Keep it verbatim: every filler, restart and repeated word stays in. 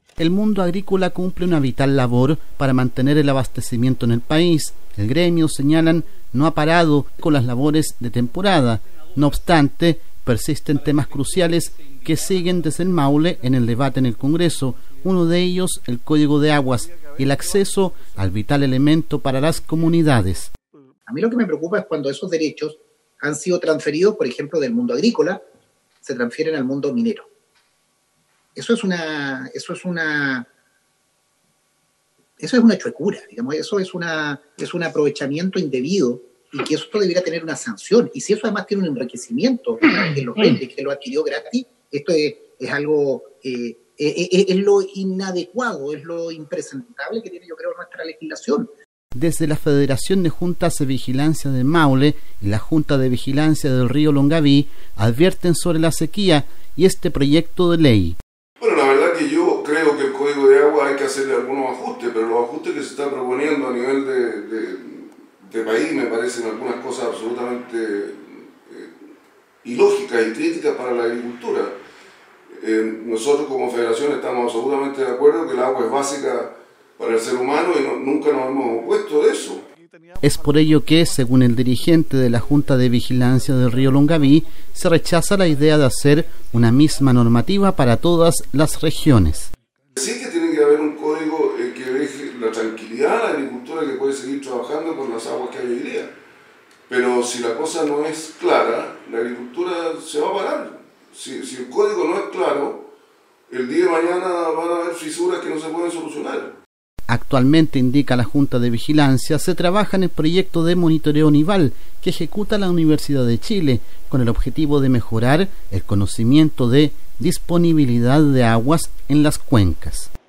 El mundo agrícola cumple una vital labor para mantener el abastecimiento en el país. El gremio, señalan, no ha parado con las labores de temporada. No obstante, persisten temas cruciales que siguen desde el Maule en el debate en el Congreso. Uno de ellos, el Código de Aguas y el acceso al vital elemento para las comunidades. A mí lo que me preocupa es cuando esos derechos han sido transferidos, por ejemplo, del mundo agrícola, se transfieren al mundo minero. Eso es una, eso es una, eso es una chuecura, digamos, eso es una, es un aprovechamiento indebido y que eso debería tener una sanción. Y si eso además tiene un enriquecimiento que los vende, que lo adquirió gratis, esto es, es algo, eh, es, es, es lo inadecuado, es lo impresentable que tiene, yo creo, nuestra legislación. Desde la Federación de Juntas de Vigilancia de Maule y la Junta de Vigilancia del Río Longaví advierten sobre la sequía y este proyecto de ley. Bueno, la verdad que yo creo que el Código de Agua hay que hacerle algunos ajustes, pero los ajustes que se están proponiendo a nivel de, de, de país me parecen algunas cosas absolutamente eh, ilógicas y críticas para la agricultura. Eh, nosotros como federación estamos absolutamente de acuerdo que el agua es básica para el ser humano y no, nunca nos hemos opuesto de eso. Es por ello que, según el dirigente de la Junta de Vigilancia del Río Longaví, se rechaza la idea de hacer una misma normativa para todas las regiones. Sí que tiene que haber un código eh, que deje la tranquilidad a la agricultura que puede seguir trabajando con las aguas que hay hoy día. Pero si la cosa no es clara, la agricultura se va a parar. Si, si el código no es claro, el día de mañana van a haber fisuras que no se pueden solucionar. Actualmente, indica la Junta de Vigilancia, se trabaja en el proyecto de monitoreo nival que ejecuta la Universidad de Chile con el objetivo de mejorar el conocimiento de disponibilidad de aguas en las cuencas.